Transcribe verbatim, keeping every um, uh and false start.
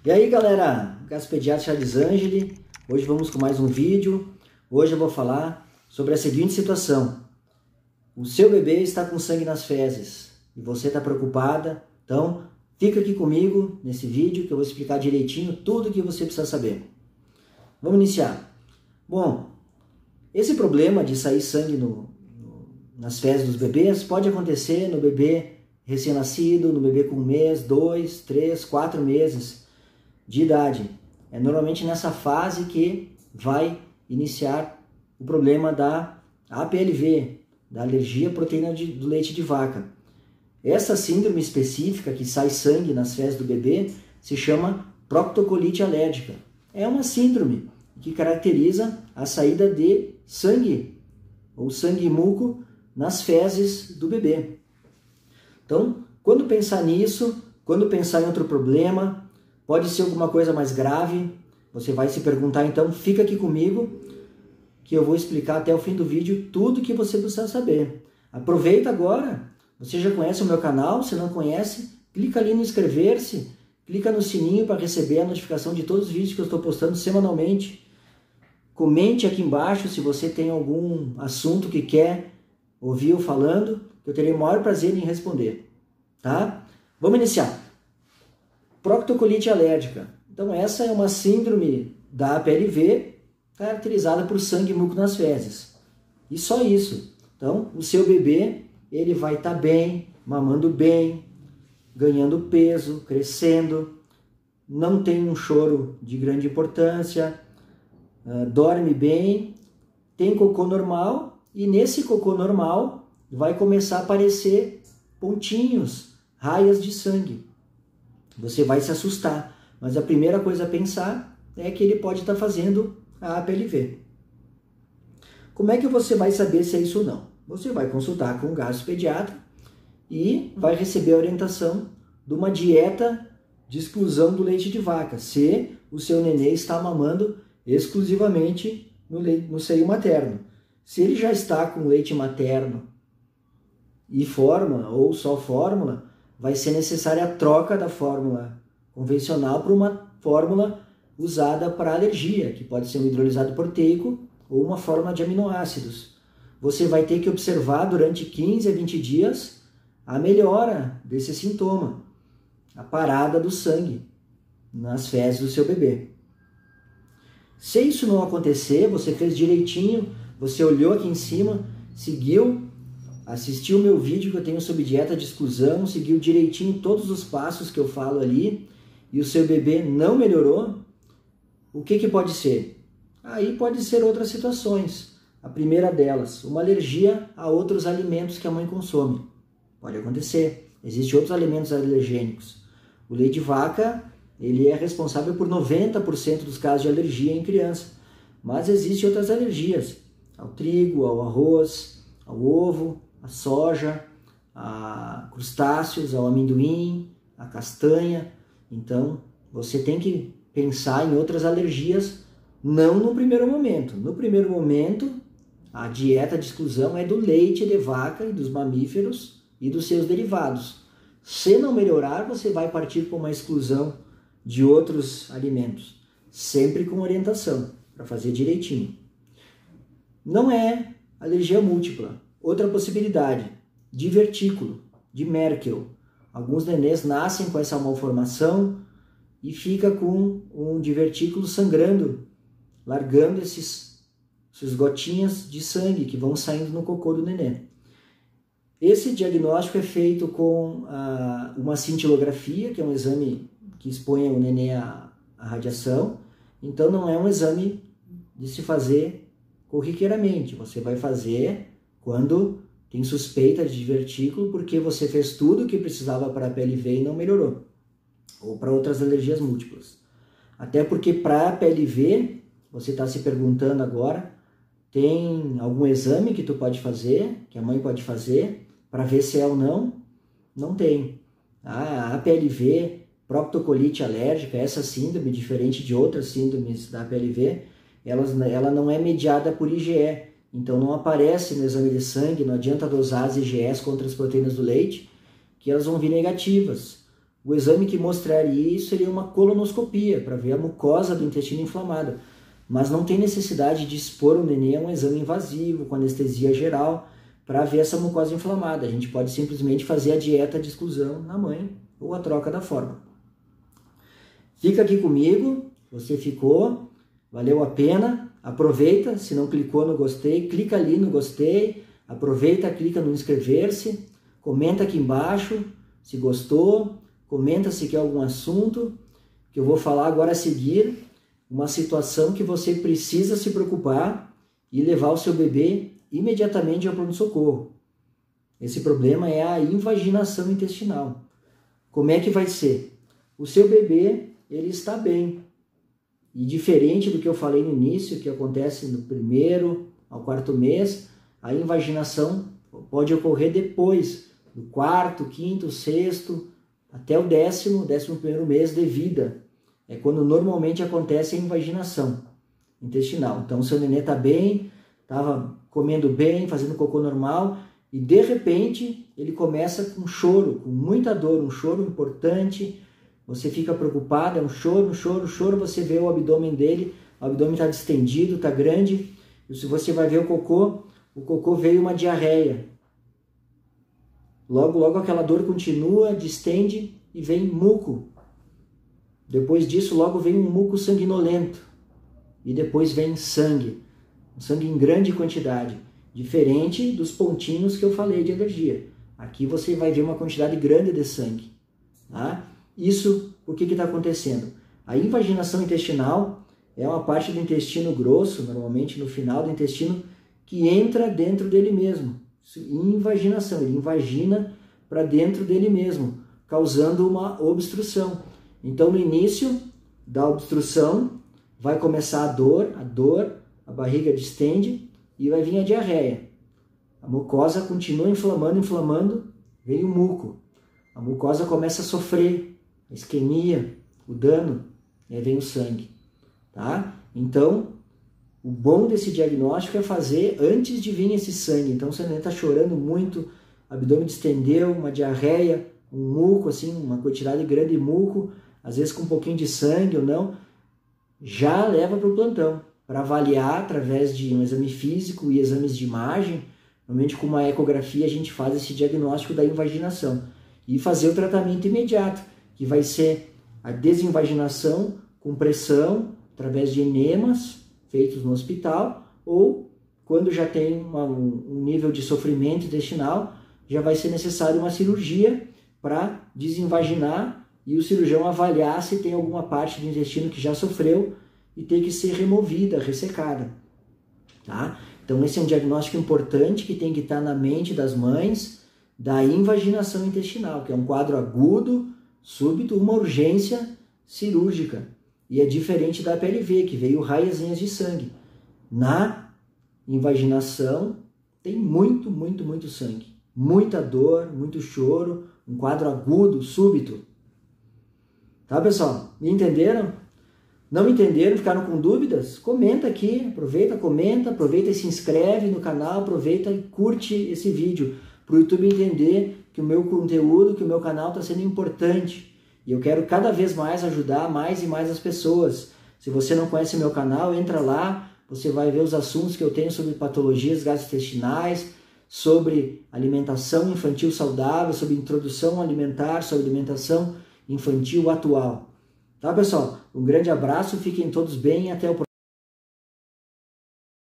E aí galera, Gaspediatra Charles Angeli, hoje vamos com mais um vídeo. Hoje eu vou falar sobre a seguinte situação: o seu bebê está com sangue nas fezes e você está preocupada, então fica aqui comigo nesse vídeo que eu vou explicar direitinho tudo o que você precisa saber. Vamos iniciar. Bom, esse problema de sair sangue no, no, nas fezes dos bebês pode acontecer no bebê recém-nascido, no bebê com um mês, dois, três, quatro meses de idade. É normalmente nessa fase que vai iniciar o problema da A P L V, da alergia à proteína de, do leite de vaca. Essa síndrome específica que sai sangue nas fezes do bebê se chama proctocolite alérgica. É uma síndrome que caracteriza a saída de sangue ou sangue muco nas fezes do bebê. Então, quando pensar nisso, quando pensar em outro problema, pode ser alguma coisa mais grave, você vai se perguntar, então fica aqui comigo que eu vou explicar até o fim do vídeo tudo que você precisa saber. Aproveita agora, você já conhece o meu canal, se não conhece, clica ali no inscrever-se, clica no sininho para receber a notificação de todos os vídeos que eu estou postando semanalmente. Comente aqui embaixo se você tem algum assunto que quer ouvir eu falando, que eu terei o maior prazer em responder, tá? Vamos iniciar. Proctocolite alérgica. Então essa é uma síndrome da A P L V caracterizada por sangue muco nas fezes. E só isso. Então o seu bebê ele vai estar tá bem, mamando bem, ganhando peso, crescendo, não tem um choro de grande importância, uh, dorme bem, tem cocô normal e nesse cocô normal vai começar a aparecer pontinhos, raias de sangue. Você vai se assustar, mas a primeira coisa a pensar é que ele pode estar fazendo a A P L V. Como é que você vai saber se é isso ou não? Você vai consultar com um gastropediatra e vai receber a orientação de uma dieta de exclusão do leite de vaca, se o seu nenê está mamando exclusivamente no, leite, no seio materno. Se ele já está com leite materno e fórmula ou só fórmula, vai ser necessária a troca da fórmula convencional para uma fórmula usada para alergia, que pode ser um hidrolisado proteico ou uma fórmula de aminoácidos. Você vai ter que observar durante quinze a vinte dias a melhora desse sintoma, a parada do sangue nas fezes do seu bebê. Se isso não acontecer, você fez direitinho, você olhou aqui em cima, seguiu, assistiu o meu vídeo que eu tenho sobre dieta de exclusão, seguiu direitinho todos os passos que eu falo ali e o seu bebê não melhorou, o que que pode ser? Aí pode ser outras situações. A primeira delas, uma alergia a outros alimentos que a mãe consome. Pode acontecer. Existem outros alimentos alergênicos. O leite de vaca, ele é responsável por noventa por cento dos casos de alergia em criança. Mas existem outras alergias. Ao trigo, ao arroz, ao ovo, à soja, a crustáceos, ao amendoim, à castanha. Então, você tem que pensar em outras alergias, não no primeiro momento. No primeiro momento, a dieta de exclusão é do leite de vaca e dos mamíferos e dos seus derivados. Se não melhorar, você vai partir para uma exclusão de outros alimentos, sempre com orientação, para fazer direitinho. Não é alergia múltipla. Outra possibilidade, divertículo, de Merkel. Alguns nenês nascem com essa malformação e fica com um divertículo sangrando, largando esses, essas gotinhas de sangue que vão saindo no cocô do nenê. Esse diagnóstico é feito com ah, uma cintilografia, que é um exame que expõe o nenê à, à radiação. Então não é um exame de se fazer corriqueiramente. Você vai fazer quando tem suspeita de divertículo, porque você fez tudo o que precisava para a P L V e não melhorou. Ou para outras alergias múltiplas. Até porque para a P L V, você está se perguntando agora, tem algum exame que tu pode fazer, que a mãe pode fazer, para ver se é ou não? Não tem. A A P L V, proctocolite alérgica, essa síndrome, diferente de outras síndromes da A P L V, elas, ela não é mediada por I G E, então não aparece no exame de sangue, não adianta dosar as I G Es contra as proteínas do leite, que elas vão vir negativas. o exame que mostraria isso seria uma colonoscopia, para ver a mucosa do intestino inflamada. Mas não tem necessidade de expor o neném a um exame invasivo, com anestesia geral, para ver essa mucosa inflamada. A gente pode simplesmente fazer a dieta de exclusão na mãe ou a troca da fórmula. Fica aqui comigo, você ficou, valeu a pena, aproveita, se não clicou no gostei, clica ali no gostei, aproveita, clica no inscrever-se, comenta aqui embaixo se gostou, comenta se quer algum assunto, que eu vou falar agora a seguir, uma situação que você precisa se preocupar e levar o seu bebê imediatamente ao pronto-socorro. Esse problema é a invaginação intestinal. Como é que vai ser? O seu bebê, ele está bem. E diferente do que eu falei no início, que acontece no primeiro ao quarto mês, a invaginação pode ocorrer depois, do quarto, quinto, sexto, até o décimo, décimo primeiro mês de vida. É quando normalmente acontece a invaginação intestinal. Então, seu nenê está bem, estava comendo bem, fazendo cocô normal, e de repente ele começa com choro, com muita dor, um choro importante. Você fica preocupado, é um choro, um choro, um choro, você vê o abdômen dele, o abdômen está distendido, está grande, e se você vai ver o cocô, o cocô veio uma diarreia. Logo, logo aquela dor continua, distende e vem muco. Depois disso, logo vem um muco sanguinolento. E depois vem sangue. Sangue em grande quantidade. Diferente dos pontinhos que eu falei de alergia. Aqui você vai ver uma quantidade grande de sangue. Tá? Isso, por que está acontecendo? A invaginação intestinal é uma parte do intestino grosso, normalmente no final do intestino, que entra dentro dele mesmo. Invaginação, ele invagina para dentro dele mesmo, causando uma obstrução. Então, no início da obstrução, vai começar a dor, a dor, a barriga distende e vai vir a diarreia. A mucosa continua inflamando, inflamando, vem o muco. A mucosa começa a sofrer a isquemia, o dano, e aí vem o sangue. Tá? Então, o bom desse diagnóstico é fazer antes de vir esse sangue. Então, se a neném está chorando muito, abdômen distendeu, uma diarreia, um muco, assim, uma quantidade grande de muco, às vezes com um pouquinho de sangue ou não, já leva para o plantão, para avaliar através de um exame físico e exames de imagem. Normalmente com uma ecografia a gente faz esse diagnóstico da invaginação e fazer o tratamento imediato, que vai ser a desinvaginação com pressão, através de enemas feitos no hospital, ou quando já tem uma, um nível de sofrimento intestinal, já vai ser necessário uma cirurgia para desinvaginar e o cirurgião avaliar se tem alguma parte do intestino que já sofreu e tem que ser removida, ressecada. Tá? Então esse é um diagnóstico importante que tem que estar na mente das mães da invaginação intestinal, que é um quadro agudo, súbito, uma urgência cirúrgica. E é diferente da P L V, que veio raiazinhas de sangue. Na invaginação tem muito, muito, muito sangue. Muita dor, muito choro, um quadro agudo, súbito. Tá, pessoal? Me entenderam? Não entenderam? Ficaram com dúvidas? Comenta aqui, aproveita, comenta, aproveita e se inscreve no canal, aproveita e curte esse vídeo, para o YouTube entender que o meu conteúdo, que o meu canal está sendo importante. E eu quero cada vez mais ajudar mais e mais as pessoas. Se você não conhece meu canal, entra lá, você vai ver os assuntos que eu tenho sobre patologias gastrointestinais, sobre alimentação infantil saudável, sobre introdução alimentar, sobre alimentação infantil atual. Tá, pessoal? Um grande abraço, fiquem todos bem e até o próximo.